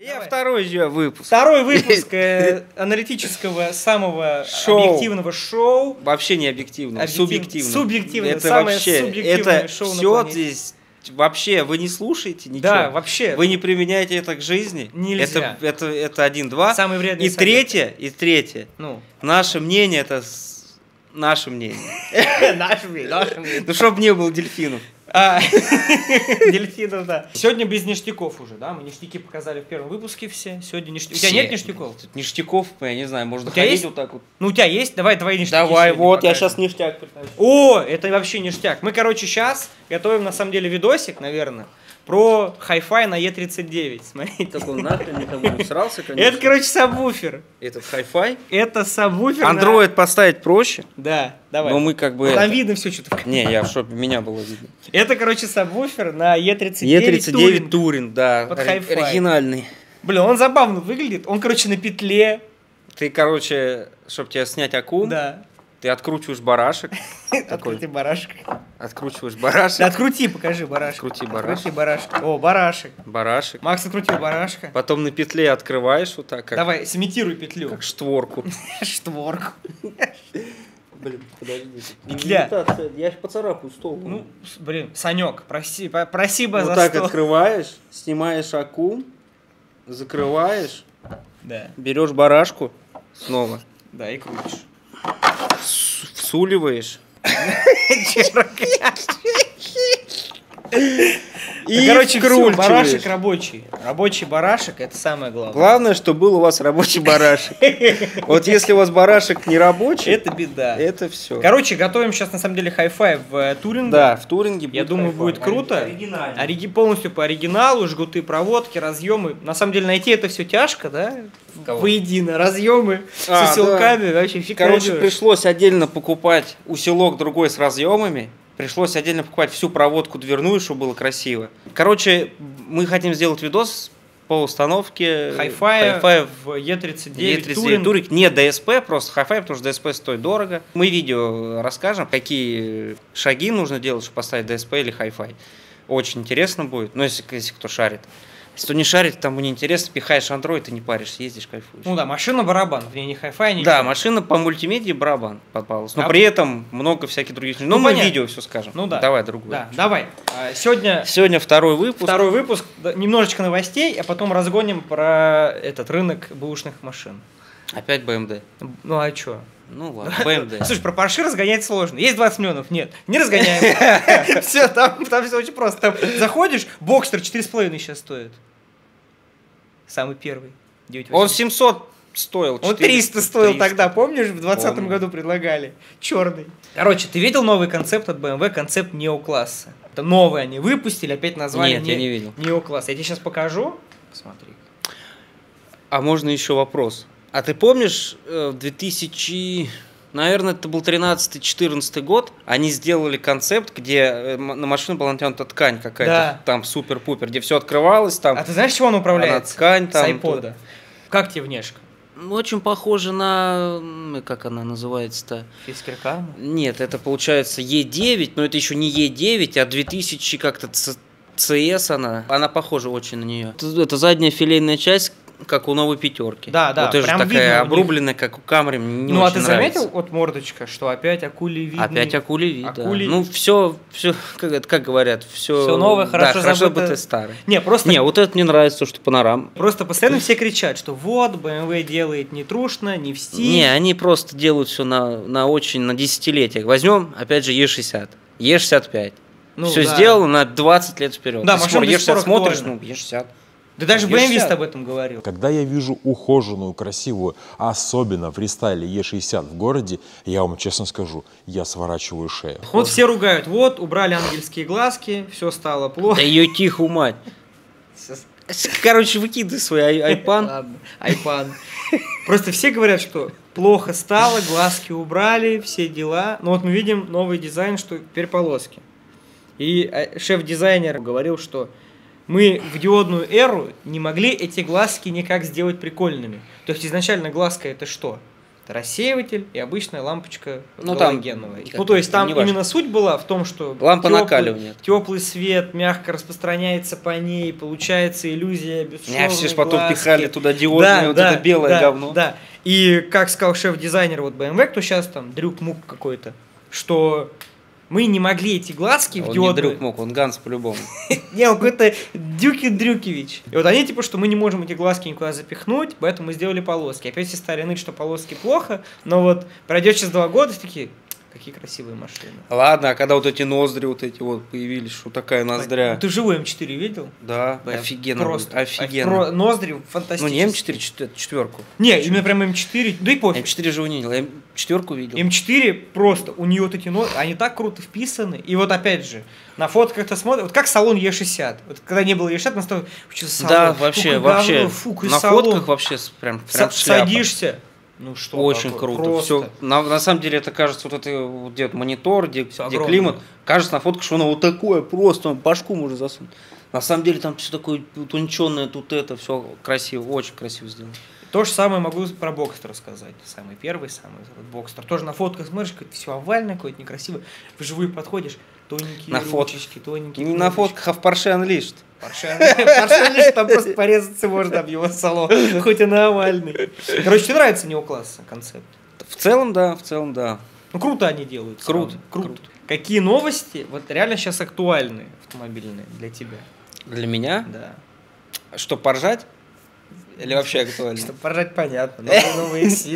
Второй же выпуск. Второй выпуск аналитического самого объективного шоу. Вообще не объективного, субъективного. Субъективное, это самое вообще, субъективное это шоу на все планете. здесь вообще вы не слушаете ничего. Да, вообще. Вы не применяете это к жизни. Нельзя. Это один-два. Самый вредный И совет. третье. Ну. Наше мнение это наше мнение. Наше мнение. Ну, чтобы не было дельфинов. Дельфинов, да. Сегодня без ништяков уже, да? Мы ништяки показали в первом выпуске все. Сегодня ништяки. У тебя нет ништяков? Ништяков, я не знаю, можно У тебя ходить есть? вот так вот. Ну, у тебя есть? Давай ништяки. Давай, сегодня вот, я покажем. сейчас ништяк притащу. О, это вообще ништяк. Мы, короче, сейчас готовим, на самом деле, видосик, наверное, про Hi-Fi на E39. Смотрите. Так он нахрен никому не срался, конечно. Это, короче, сабвуфер. Этот Hi-Fi. Это сабвуфер. Android поставить проще. Да, давай. Но мы как бы... Там это- видно все что-то. Не, я чтобы меня было видно. Это, короче, сабвуфер на E39. E39 Турин, да, Под Hi-Fi. оригинальный. Блин, он забавно выглядит. Он, короче, на петле. Ты, короче, чтобы тебе снять аккум, Да. ты откручиваешь барашек. Такой. Открути барашек. Откручиваешь барашек. Открути, покажи барашек. Открути барашек. Открути барашек. О, барашек. Барашек. Макс открутил барашка. Потом на петле открываешь вот так, как, Давай, сымитируй петлю. как штворку. Штворку. Блин, подожди. Петля. Я ж поцарапаю стол. Ну, блин, Санек, проси бы вот за так стол. открываешь, снимаешь аккум, закрываешь, Да, берешь барашку снова, да, и крутишь. всуливаешь. И Короче, всё, вкручиваешь. барашек рабочий. Рабочий барашек, это самое главное. Главное, что был у вас рабочий барашек. Вот если у вас барашек не рабочий, Это беда. это все. Короче, готовим сейчас, на самом деле, Hi-Fi в Туринге. Да, в Туринге будет. Я думаю, Hi-Fi. будет круто. Оригинально. Полностью по оригиналу, жгуты, проводки, разъемы. На самом деле найти это все тяжко, да? Кого? Воедино. Разъемы А, с усилками, вообще фиг Короче, найдёшь. пришлось отдельно покупать усилок другой с разъемами. Пришлось отдельно покупать всю проводку дверную, чтобы было красиво. Короче, мы хотим сделать видос по установке Hi-Fi в E39 E39 Туринг. Не DSP, просто Hi-Fi, потому что DSP стоит дорого. Мы видео расскажем, какие шаги нужно делать, чтобы поставить DSP или Hi-Fi. Очень интересно будет, ну если кто шарит. Если кто не шарит, тому не интересно, пихаешь Android и не паришься, ездишь, кайфуешь. Ну да, машина-барабан, в ней не Hi-Fi, ничего. Да, машина по мультимедии барабан попалась. Но А при этом много всяких других. Ну, мы понятно. видео все скажем. Ну да. Давай другую. Да, давай. Сегодня Второй выпуск. второй выпуск, да, немножечко новостей, а потом разгоним про этот рынок бэушных машин. Опять BMW. Ну а чё? Ну ладно, BMW. Слушай, про Porsche разгонять сложно. Есть 20 миллионов? Нет. Не разгоняем. Все, там все очень просто. Там заходишь, Бокстер 4,5 сейчас стоит. Самый первый. 9,8. Он 700 стоил. Он 400 300 стоил 300. тогда, помнишь? В 2020 Помню. году предлагали. Черный. Короче, ты видел новый концепт от BMW, концепт неокласса? Это новый они выпустили, опять назвали. Нет, я не видел. Неокласс. Я тебе сейчас покажу. Посмотри. А можно еще вопрос? А ты помнишь, в 2000... Наверное, это был 13-14 год. Они сделали концепт, где на машину была натянута ткань какая-то, Да. там супер-пупер, где все открывалось, там А ты знаешь, чего он управляется? ткань, С там... айпода. Как тебе внешка? Ну, очень похоже на... Как она называется-то? Фискер-карма? Нет, это получается E9, но это еще не E9, а 2000 как-то CS она. Она похожа очень на нее. Это задняя филейная часть, как у новой пятерки. Да, да, Вот это же прям видно такая у них. обрубленная, как у Камри, мне не Ну, а очень ты нравится. заметил вот мордочка, что опять акулий вид? Опять акулий вид, да. Акулий- Ну, все, как говорят, все... Всё новое, хорошо хорошо забыто. забытое старое. Не, просто, Не, вот это мне нравится, то, что панорам. просто постоянно все кричат, что вот, BMW делает не трушно, не в стиль. Не, они просто делают все на очень, на десятилетиях. Возьмем, опять же, Е60, Е65. Ну, все да. сделано на 20 лет вперед. Да, До сих машина пор до сих пор Е60 смотришь, актуальна. ну, Е60. Да даже Е60. BMW об этом говорил. Когда я вижу ухоженную, красивую, особенно в рестайле Е60 в городе, я вам честно скажу, я сворачиваю шею. Вот все ругают, вот, убрали ангельские глазки, все стало плохо. Да ее тихую мать. Короче, выкидывай свой айпан. Ладно, айпан. Просто все говорят, что плохо стало, глазки убрали, все дела. Но вот мы видим новый дизайн, что теперь полоски. И шеф-дизайнер говорил, что мы в диодную эру не могли эти глазки никак сделать прикольными. То есть изначально глазка это что? Это рассеиватель и обычная лампочка Ну, там, галогеновая. как Ну, то есть там неважно. именно суть была в том, что Лампа накаливания. теплый свет мягко распространяется по ней, получается иллюзия бесшовной Меня все ж потом глазки. пихали туда диодное, вот это белое говно. Да. И как сказал шеф-дизайнер вот BMW, кто сейчас там, Дрюк Мук какой-то, что мы не могли эти глазки в Он не диодные... Дрюк мог, он Ганс по-любому. Не, он какой-то Дрюкевич. И вот они типа, что мы не можем эти глазки никуда запихнуть, поэтому мы сделали полоски. Опять все стали ныть, что полоски плохо, но вот пройдет через 2 года, такие, какие красивые машины. Ладно, а когда вот эти ноздри вот эти вот появились, что такая ноздря. Ты живой М4 видел? Да, Да, офигенно. просто. Будет, офигенно. Ноздри Ну фантастические. не М4, четверку. Не, именно прям М4, да и пофиг. М4 же не видел, я четверку видел. М4 просто, у нее вот эти ноздри, они так круто вписаны. И вот опять же, на фотках ты смотришь, вот как салон Е60. Вот когда не было Е60, нас там, что салон, Да, вообще, говно, фу, какой на салон. фотках вообще прям шляпа. Садишься. Ну что, Очень такое? круто. Просто. Все, на самом деле это кажется, вот это вот где монитор, где огромное. климат, кажется на фотках, что оно вот такое, просто башку можно засунуть. На самом деле там все такое утонченное, тут это, все красиво, очень красиво сделано. То же самое могу про Бокстер рассказать. Самый первый, самый Бокстер. Тоже на фотках смотришь, все овальное, какое-то некрасивое. Вживую подходишь, тоненькие На фотках. ручечки, тоненькие. Не на фотках, а в Porsche Unleashed. Порше, там просто порезаться можно об его салон, хоть и на овальный. Короче, тебе нравится неокласс концепт? В целом, да, Ну, круто они делают. Круто, Круто. круто. Какие новости вот реально сейчас актуальны автомобильные для тебя? Для меня, Да. что поржать? Или вообще актуально? Чтобы поржать, понятно. Новый сид.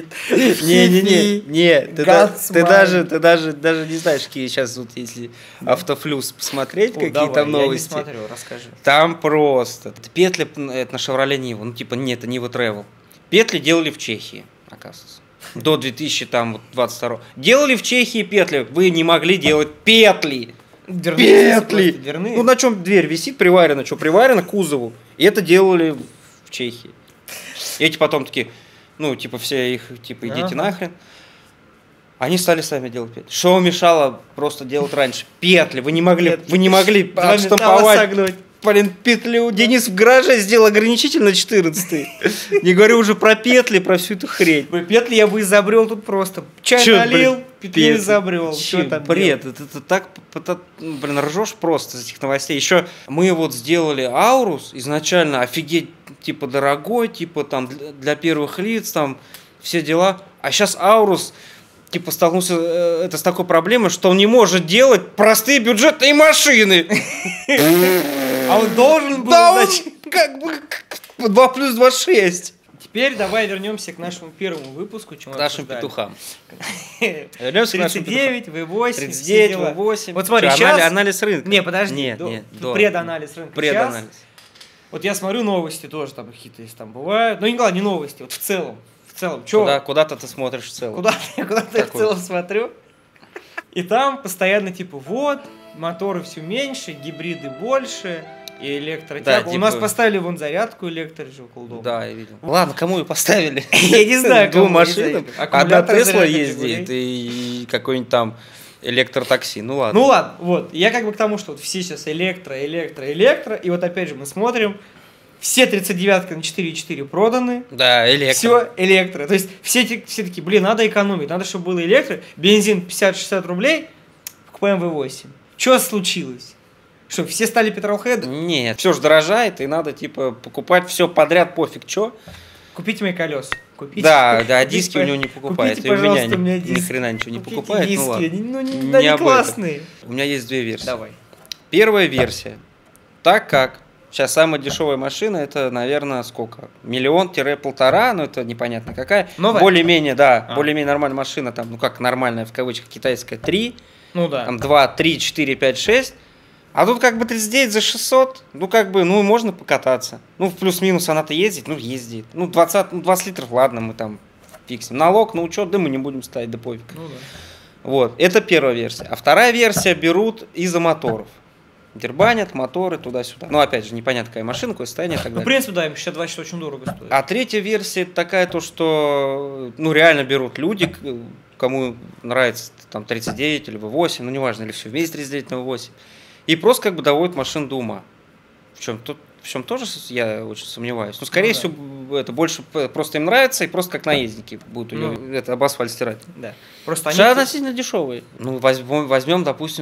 Не, ты Гансман. даже не знаешь, какие сейчас вот если Автофлюс посмотреть, какие там Я не новости. смотрю, расскажи. Там просто. Петли это на Chevrolet Niva, ну типа нет, это Niva Travel. Петли делали в Чехии, оказывается. До 2022. Делали в Чехии петли, вы не могли делать петли. Петли! Дверные. Ну на чем дверь висит, приварена, что приварена к кузову. И это делали в Чехии. И эти потом такие, ну типа все их, типа идите нахрен. Они стали сами делать петли. Что мешало просто делать раньше? Петли, вы не могли отштамповать. Блин, петлю. Денис в гараже сделал ограничитель на 14-й. Не говорю уже про петли, про всю эту хрень. Петли я бы изобрел тут просто. Чай Чё, налил, блин, петлю изобрел. Чё, Что там бред, это так, блин, ржешь просто с этих новостей. Еще мы вот сделали Аурус изначально, офигеть, типа дорогой, типа там для первых лиц, там все дела. А сейчас Аурус типа столкнулся с такой проблемой, что он не может делать простые бюджетные машины. А он должен был, Да, он значит. как бы 2 плюс 2 6. Теперь давай вернемся к нашему первому выпуску. К нашим петухам. 39, V8, 39, V8. Вот смотри, Чё, сейчас... анализ рынка. Не, подожди. Нет, Тут преданализ рынка. Преданализ. Сейчас, вот я смотрю новости тоже, там какие-то есть там бывают. Ну, не новости, вот в целом. Чё? Куда-то ты смотришь в целом. Куда я в Какой? целом смотрю. И там постоянно типа вот, моторы все меньше, гибриды больше, и электротяга. Да, У нас типа- поставили вон зарядку электро же около дома. Да, я видел. Ладно, кому ее поставили? Я не знаю, Двум кому, не машинам. знаю. Одна Аккумулятор Тесла зарядных ездит и какой-нибудь там электротакси. Ну ладно. Ну ладно, вот. Я как бы к тому, что вот все сейчас электро. И вот опять же мы смотрим, все 39-ки на 4.4 проданы. Да, электро. Все электро. То есть все такие, блин, надо экономить, надо, чтобы было электро. Бензин 50-60 рублей, покупаем V8. Что случилось? Что, все стали петролхеды? Нет, все же дорожает, и надо типа покупать все подряд, пофиг что. Купите мои колеса. Купите, Да, купите, диски у него не покупает. Купите, И у меня пожалуйста, мне ни диски. хрена ничего не Купите покупает. диски, Ну ладно. они, ну, Не они об этом. классные. У меня есть две версии. Давай. Первая версия. Так как сейчас самая дешевая машина, это, наверное, сколько? 1-1,5 миллиона, но это непонятно какая. Новая? Более-менее, да, более-менее нормальная машина, там, ну как нормальная, в кавычках, китайская, 3, Ну да. там 2, 3, 4, 5, 6. А тут как бы 39 за 600, ну как бы, ну можно покататься. Ну в плюс-минус она-то ездит, ну ездит. Ну 20 литров, ладно, мы там фиксим. Налог, на учет, да мы не будем ставить, да пофиг. Ну да. Вот, это первая версия. А вторая версия берут из-за моторов. Дербанят, моторы, туда-сюда. Ну, опять же, непонятно, какая машина, какое состояние и так Ну, в далее. принципе, да, М62 сейчас очень дорого стоит. А третья версия такая, то, что ну, реально берут люди, кому нравится там 39 или V8, ну, неважно, или все вместе 39 на V8, и просто как бы доводят машину до ума. В чем тоже я очень сомневаюсь. Ну, скорее да. всего, это больше просто им нравится, и просто как наездники будут у него это об асфальт стирать. Да. Просто Они относительно дешевые. Ну, возьмем, допустим,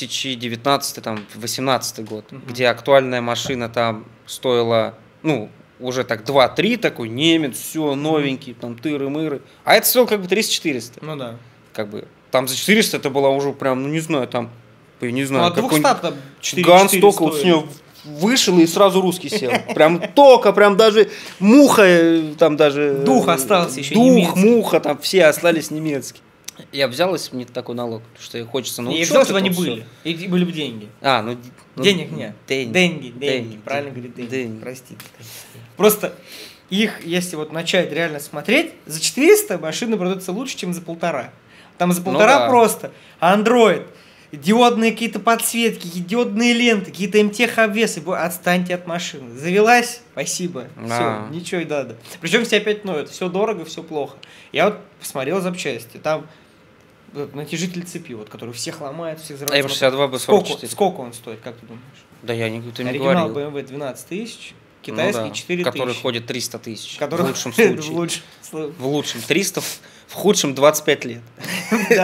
2019-2018 год, где актуальная машина там стоила, ну, уже так 2-3, такой немец, все новенький, там тыры-мыры. А это стоило как бы 300-400. Ну да. Как бы там за 400 это была уже прям, ну не знаю, там, я не знаю, ну, а 200 там 4 Ганс только вот с нее вышел и сразу русский сел. Прям только, прям даже муха, там даже... Дух остался еще дух, немецкий. муха, там все остались немецкие. Я взял, если бы не такой налог, потому что хочется научиться. И взял, чтобы они были. И были бы деньги. Денег нет. Деньги. Правильно говорит, деньги. Простите. Просто их, если вот начать реально смотреть, за 400 машины продаются лучше, чем за 1,5. Там за 1,5 просто. А Android, диодные какие-то подсветки, диодные ленты, какие-то МТХ-обвесы. Отстаньте от машины. Завелась? Спасибо. Все, ничего и надо. Причем все опять ноют. Все дорого, все плохо. Я вот посмотрел запчасти. Там натяжитель цепи, вот, который всех ломает, всех взрывает. М62 B44. Сколько он стоит, как ты думаешь? Да я не говорил. Оригинал BMW 12 тысяч, китайский 4 тысячи. Который ходит 300 тысяч. В лучшем случае. В лучшем 300, в худшем 25 лет. И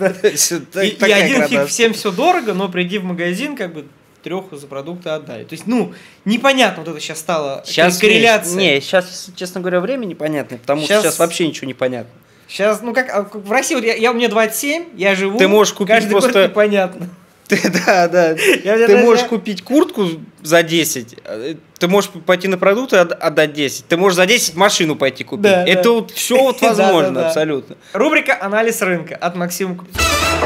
один фиг, всем все дорого, но приди в магазин, как бы 3 за продукты отдали. То есть, ну, непонятно вот это сейчас стало корреляция. Не, сейчас, честно говоря, время непонятное, потому что сейчас вообще ничего не понятно. Сейчас, ну как в России, вот у меня 27, я живу, ты можешь купить каждый просто... год непонятно. Да. Ты можешь купить куртку за 10, ты можешь пойти на продукты отдать 10, ты можешь за 10 машину пойти купить. Да, это вот все вот возможно абсолютно. Рубрика «Анализ рынка» от Максима Купцова.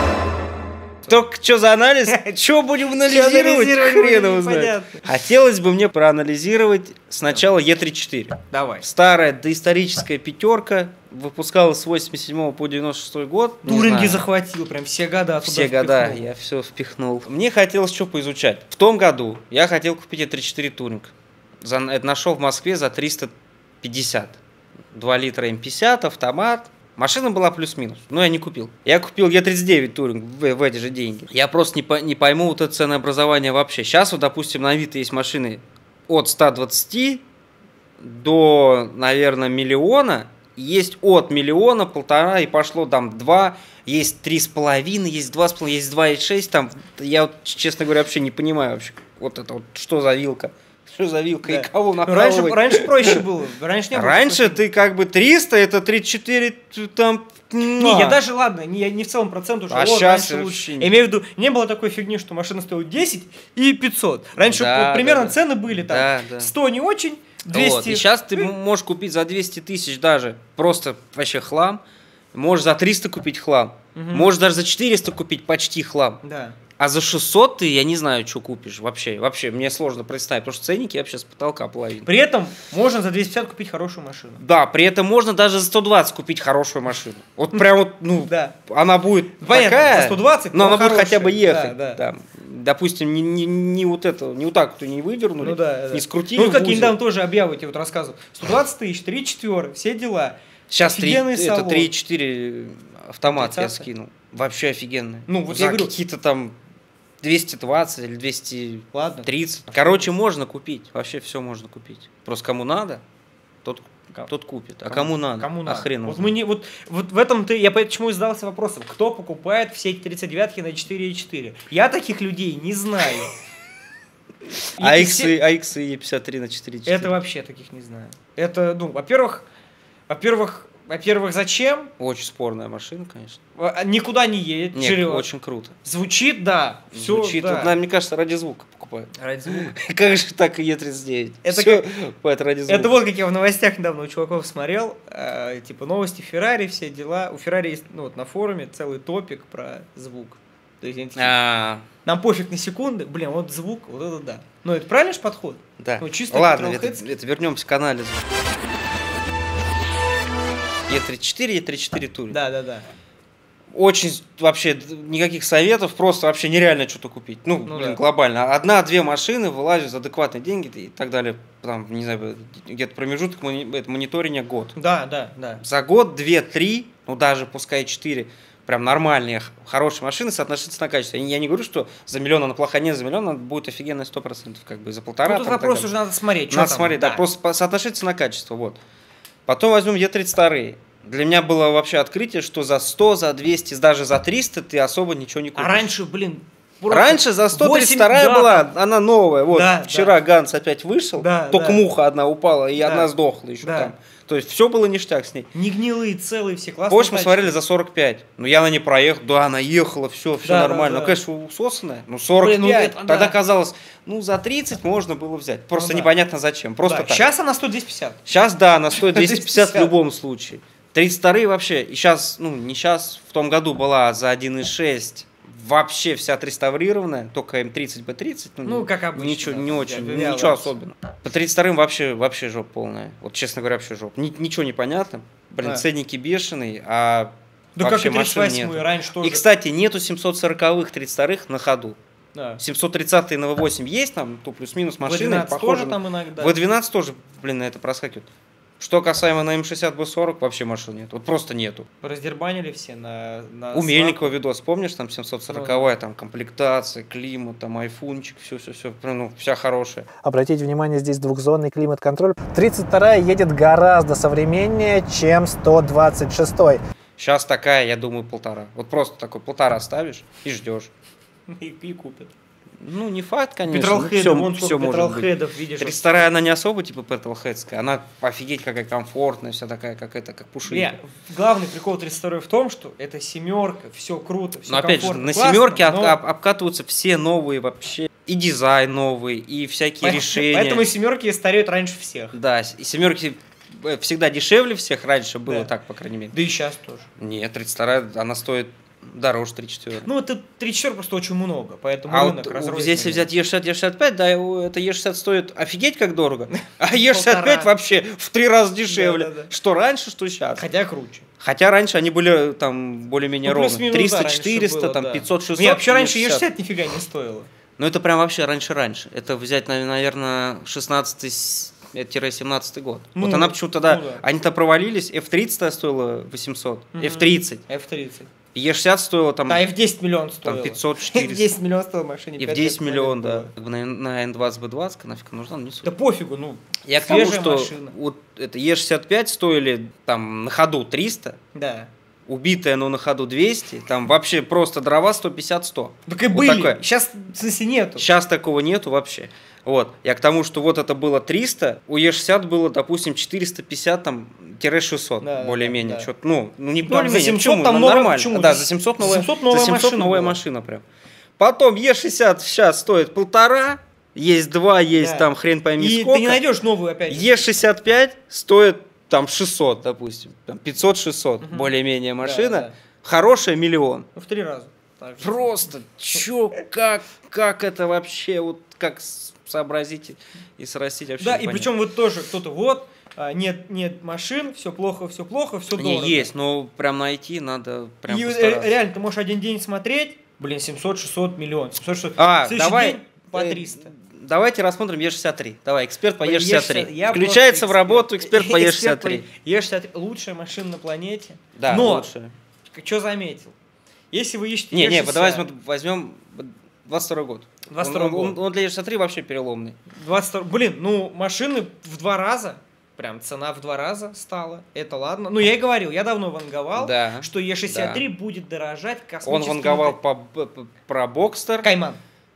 Только что за анализ? Что будем анализировать? Хрен его знает. Хотелось бы мне проанализировать сначала Е34. Давай. Старая доисторическая пятерка, выпускалась с 87 по 96 год. Туринги захватил, прям все года. Все года, я все впихнул. Мне хотелось что поизучать. В том году я хотел купить Е34 Туринг. Это нашел в Москве за 350. 2 литра М50, автомат. Машина была плюс-минус, но я не купил. Я купил Е39 Туринг в эти же деньги. Я просто не пойму вот это ценообразование вообще. Сейчас вот, допустим, на Авито есть машины от 120 до, наверное, миллиона. Есть от миллиона, 1,5 и пошло там 2. Есть 3,5, есть 2,5, есть 2,6. Там, я вот, честно говоря, вообще не понимаю вообще, вот это вот, что за вилка. Что за вилка и кого накалывать? Раньше проще было. Раньше ты как бы 300, это 34 там... Не, я даже, ладно, не в целом процент уже. А сейчас лучше. Я имею в виду, не было такой фигни, что машина стоила 10 и 500. Раньше примерно цены были там 100 не очень, 200. Вот. И сейчас ты можешь купить за 200 тысяч даже просто вообще хлам. Можешь за 300 купить хлам. Можешь даже за 400 купить почти хлам. Да. А за 600 ты, я не знаю, что купишь вообще. Вообще, мне сложно представить, потому что ценники вообще с потолка половина. При этом можно за 250 купить хорошую машину. Да, при этом можно даже за 120 купить хорошую машину. Вот прям вот, ну, она будет такая, за 120, но она будет хотя бы ехать. Да. Там, допустим, не вот это, не вот так вот не выдернули, не скрутили. Ну, как я недавно тоже объяву тебе вот рассказывал. 120 тысяч, 3,4, все дела. Сейчас 3,4 автомат я скинул. Вообще офигенный. Ну, вот за я говорю, какие-то там 220 или 230. Ладно. Короче, можно купить. Вообще все можно купить. Просто кому надо, тот купит. А кому надо? Кому надо? Хрен вот в этом я почему и задался вопросом. Кто покупает все эти 39-ки на 4,4? Я таких людей не знаю. А X и E53 на 4,4? Это вообще таких не знаю. Это, ну, во-первых, зачем? Очень спорная машина, конечно. Никуда не едет. Нет, очень круто. Звучит, да. Звучит. Да. Вот, мне кажется, ради звука покупают. Ради звука. Как же так и Е39? Это ради звука. Это вот как я в новостях недавно у чуваков смотрел. Типа новости Феррари, все дела. У Феррари есть, ну, вот на форуме целый топик про звук. То есть, нам пофиг на секунды. Блин, вот звук, вот это да. Ну, это правильный же подход? Да. Ну, чисто ладно, это вернемся к анализу. Е34 Туринг. Да. Очень вообще никаких советов, просто вообще нереально что-то купить. Глобально. 1-2 машины вылазят за адекватные деньги и так далее. Там, не знаю, где-то промежуток мониторинга год. Да. За год 2-3, ну даже пускай 4, прям нормальные, хорошие машины соотносятся на качество. Я не говорю, что за миллион она плохая, нет, за миллион она будет офигенная 100%, как бы за полтора. Тут вопрос уже надо смотреть. Надо смотреть, да, просто соотношение на качество, вот. Потом возьмем Е32. Для меня было вообще открытие, что за 100, за 200, даже за 300 ты особо ничего не купишь. А раньше, блин... Раньше за 132 была, она новая. Вот вчера Ганс опять вышел, только муха одна упала, и одна сдохла еще там. То есть все было ништяк с ней. Не гнилые, целые, все классные. Позже мы смотрели за 45. Ну я на ней проехал, да, она ехала, все нормально. Ну, конечно, усосанная. Ну, 45. Тогда казалось, ну, за 30 можно было взять. Просто непонятно зачем. Просто так. Сейчас она стоит 250. Сейчас, да, она стоит 250 в любом случае. 32 вообще, и сейчас, ну, не сейчас, в том году была за 1.6. Вообще вся отреставрированная, только М30, Б30. Ну, как обычно. Ничего, не очень, ничего особенного. По 32-м вообще жопа полная. Вот, честно говоря, вообще жопа. Ничего не понятно. Блин, ценники бешеные, а да вообще как и 38-й нет. раньше тоже. И, кстати, нету 740-х, 32-х на ходу. Да. 730-й на V8 есть, там, то плюс-минус машины. V12 тоже там иногда. V12 тоже, блин, на это проскакивает. Что касаемо на М60, Б40, вообще машин нет. Вот просто нету. Раздербанили все на У Мельникова видос, помнишь, там 740-я, там комплектация, климат, там айфончик, все, ну, вся хорошая. Обратите внимание, здесь двухзонный климат-контроль. 32-я едет гораздо современнее, чем 126-й. Сейчас такая, я думаю, 1,5. Вот просто такой 1,5 ставишь и ждешь. И купят. Ну, не факт, конечно. Петролхедов, все может быть. видишь. 32-я, она не особо, типа, петролхедская. Она, офигеть, какая комфортная, вся такая, как пушинка. Главный прикол 32-й в том, что это семерка, все круто, все но опять же, на семерке обкатываются все новые вообще. И дизайн новый, и всякие решения. Поэтому семерки стареют раньше всех. Да, и семерки всегда дешевле всех, раньше было так, по крайней мере. Да и сейчас тоже. Нет, 32-я, она стоит дороже 3.4. Ну, это 3.4 просто очень много, поэтому рынок разрозненный. Если взять Е60, Е65, да, это Е60 стоит офигеть как дорого, а Е65 вообще в 3 раза дешевле. Что раньше, что сейчас. Хотя круче. Хотя раньше они были там более-менее ровные. 300, 400, там 500, 600. Нет, вообще раньше Е60 нифига не стоило. Ну, это прям вообще раньше. Это взять, наверное, 16-17 год. Ну, вот она почему-то тогда, они-то провалились, F30 стоила 800, F30. Е60 стоило там... Да, F10 миллион стоило. Там 500-400. F10 миллион стоило машине. F10 миллион, да. Как бы на N20, B20 нафиг нужна, не суть. Да пофигу, ну, я к тому, что вот это Е65 стоили там на ходу 300. Да. Убитая, но на ходу 200. Там вообще просто дрова 150-100. Так и вот были. Такое. Сейчас, в смысле, нету. Сейчас такого нету вообще. Вот. Я к тому, что вот это было 300, у Е60 было, допустим, 450 там, 600, да, более-менее. Да. Что-то, ну, не более-менее. За 700 там нормально. Почему? Да, за 700 новая машина прям. Потом Е60 сейчас стоит 1,5, есть 2, есть там хрен пойми и сколько. И ты не найдешь новую опять. Е65 стоит там 600, допустим, там 500-600, более-менее машина. Да. Хорошая, миллион. В 3 раза. Просто, как это вообще, вот как сообразить и срастить вообще. Да, и причем вот тоже кто-то нет машин, все плохо, все дорого. Не, есть, но прям найти надо прям и постараться. Реально, ты можешь один день смотреть, 700-600 миллион. 700-600. Давай. День по 300. Давайте рассмотрим Е63. Давай, эксперт по Е63. Включается в работу эксперт по Е63. Е63 лучшая машина на планете. Да, но, лучшая. Что заметил? Если вы ищете E60... давай возьмем 22 год. 22 год. Он для Е63 вообще переломный. 22... Блин, машины в 2 раза, прям цена в 2 раза стала. Это ладно. Ну, я и говорил, я давно ванговал, что Е63 будет дорожать космическим... Он ванговал про Бокстер. Кайман.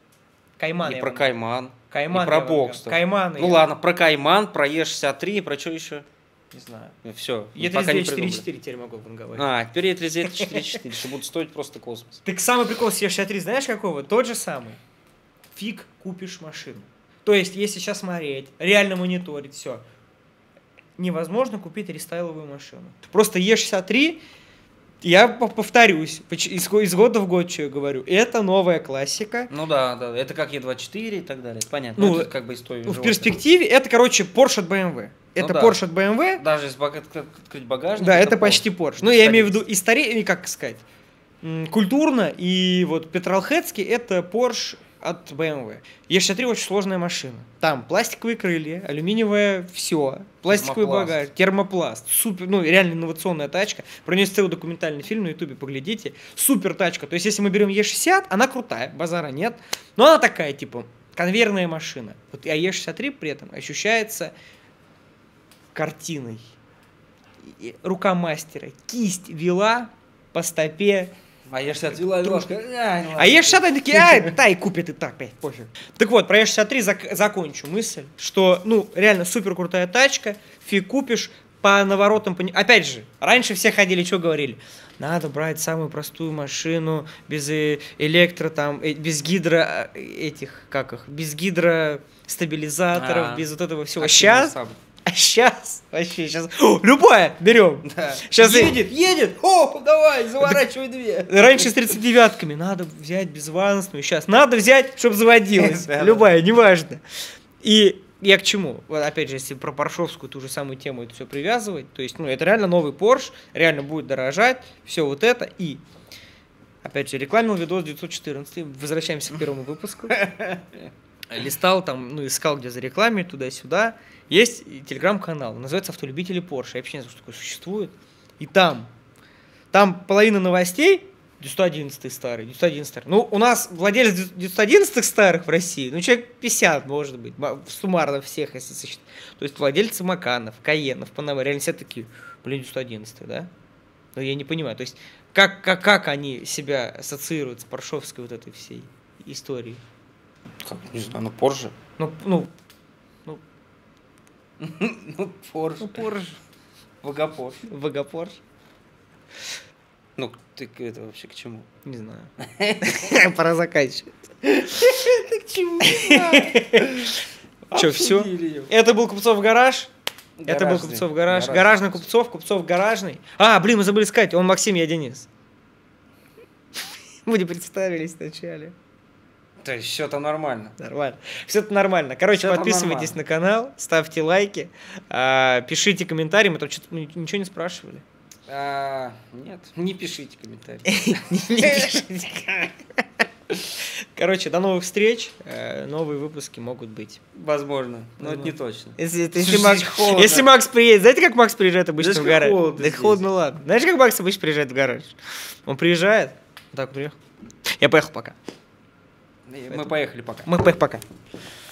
И про Кайман. Кайман. И про Бокстер. Кайман. Ну ладно, про Кайман, про Е63, и про что еще? Не знаю. Все. Е39 4.4 теперь могу ванговать. Теперь Е39 4.4, что будут стоить просто космос. Так самый прикол с Е63, знаешь какого? Тот же самый. Фиг купишь машину. То есть, если сейчас смотреть, реально мониторить, все, невозможно купить рестайловую машину. Просто Е63, я повторюсь, из года в год, что я говорю, это новая классика. Ну да, это как Е24 и так далее, понятно. Ну, это как бы история. В перспективе это, Porsche от BMW. Это Porsche от BMW. Даже если открыть багажник. Да, это почти Porsche. Ну, я имею в виду как сказать, культурно, и вот петролхедский это Porsche от BMW. E63 очень сложная машина. Там пластиковые крылья, алюминиевое все, пластиковый багаж, термопласт. Супер, ну реально инновационная тачка. Про нее есть целый документальный фильм на ютубе, поглядите. Супер тачка. То есть если мы берем E60, она крутая, базара нет. Но она такая, типа, конвейерная машина. Вот, а E63 при этом ощущается картиной. Рука мастера, кисть вела по стопе. А E60 вела ложка. А E60 они такие, да, и купят и так, пофиг. Так вот, про E63 закончу мысль, что, ну, реально супер крутая тачка, фиг купишь, по наворотам, опять же, раньше все ходили, что говорили? Надо брать самую простую машину, без электро, там, без гидро, без гидростабилизаторов, без вот этого всего. Сейчас, вообще, сейчас, любая, берем. Да. Сейчас едет, давай, заворачивай дверь. Раньше с 39-ками надо взять безванностную, сейчас надо взять, чтобы заводилась. Любая, неважно. И я к чему? Вот опять же, если про поршовскую ту же самую тему это все привязывать, то есть, ну, это реально новый Porsche, реально будет дорожать, все вот это. И, опять же, рекламил видос 914, возвращаемся к первому выпуску. Листал там, ну, искал, где за рекламой, туда-сюда. Есть телеграм-канал, называется «Автолюбители Porsche». Я вообще не знаю, что такое существует. И там половина новостей, 911 старый, 911 старый. Ну, у нас владелец 911 старых в России, ну, человек 50, может быть, суммарно всех, если сосчитать. То есть владельцы Маканов, Каенов, Панамы, реально все такие, 911, да? Но я не понимаю, то есть как они себя ассоциируют с поршовской вот этой всей историей? Как, не знаю, Porsche. Ну, Porsche. Вагапорш. Ну, ты это вообще к чему? Не знаю. Пора заканчивать. К чему? Че, все? Это был Купцов гараж. Это был Купцов гараж. Гаражный Купцов, Купцов гаражный. Мы забыли сказать, он Максим, я Денис. Мы не представились вначале. То есть все там нормально. Нормально. Все это нормально. Короче, подписывайтесь на канал, ставьте лайки, пишите комментарии. Мы там что-то ничего не спрашивали. Нет, не пишите комментарии. Короче, до новых встреч. Новые выпуски могут быть. Возможно, но это не точно. Если Макс приедет, знаете, как Макс приезжает обычно в гараж? Да холодно, ладно. Знаешь, как Макс обычно приезжает в гараж? Он приезжает. Так, приехал. Я поехал пока. Мы поехали пока. Мы поехали пока.